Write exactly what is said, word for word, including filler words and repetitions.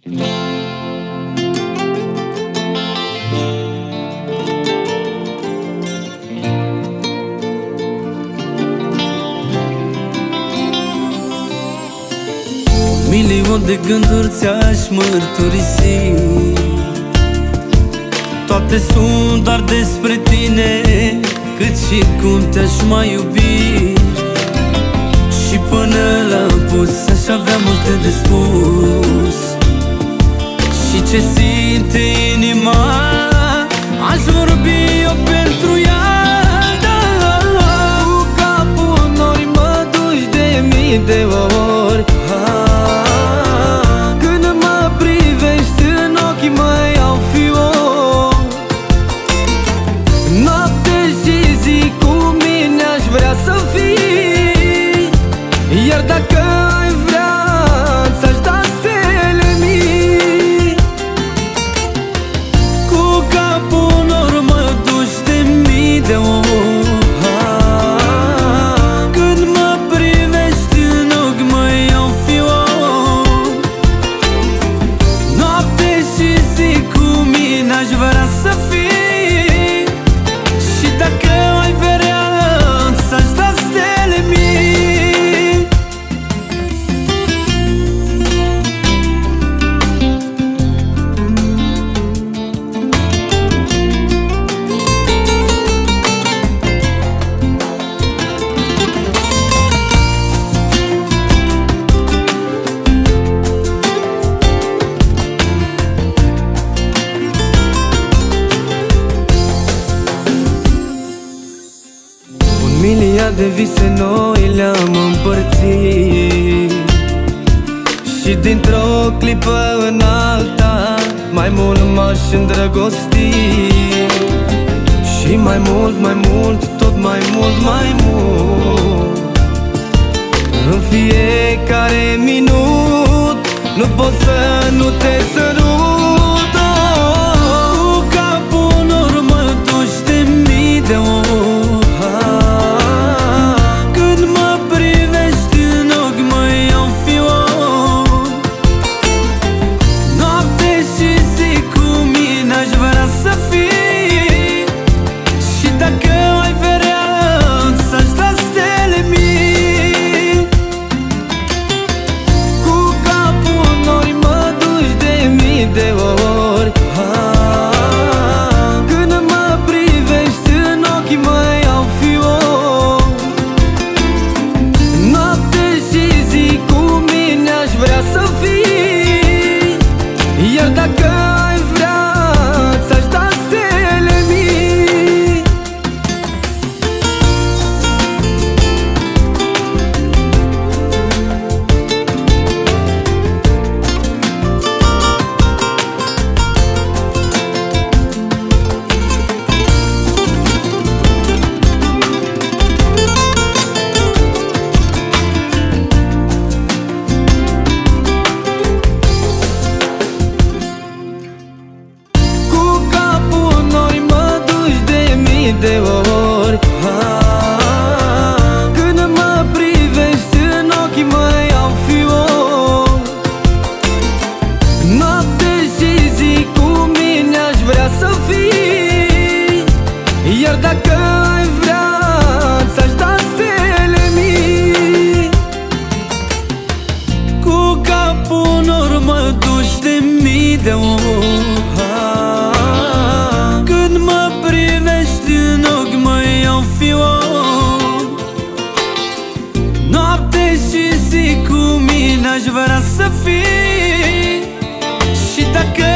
Milion de gânduri ți-aș mărturisi, toate sunt doar despre tine, cât și cum te-aș mai iubi. Și până la apus aș avea multe de spus, și ce simte inima aș vorbi eu pentru ea. Cu capul în nori mă duci de mii de ori, când mă privești în ochii măi au fior. Noapte și zi cu mine aș vrea să fii, iar dacă ai vrea ți-aș da stele mii. Cu capul în nori mă duci de mii de ori, când mă privești în ochi măi au fior. Noapte și zi cu mine aș vrea să fii, și dacă ai vrea ți-aș da stele mii. Un miliard de vise noi le-am împărțit, și dintr-o clipă în alta mai mult m-aș îndrăgosti. Și mai mult, mai mult, tot mai mult, mai mult. În fiecare minut nu pot să nu te sărut. Cu capul în nori mă duci de mii de ori, când mă privești în ochi măi au fior. Noapte și zi cu mine aș vrea să fii, și dacă ai vrea ți-aș da stele mii. Cu capul în nori mă duci de mii de ori, când mă privești în ochii măi au fior. Noapte și zi cu mine aș vrea să fii, iar dacă ai vrea ți-aș da stele mii. Cu capul în nori mă duci de mii de ori, când mă privești în ochii măi au fior. Noapte și zi cu mine aș vrea să fii, iar dacă ai vrea ți-aș da stele mii. Cu capul în nori mă duci de mii de ori, când mă privești în ochi măi au fior. Noapte și zi cu mine aș vrea să fii, și dacă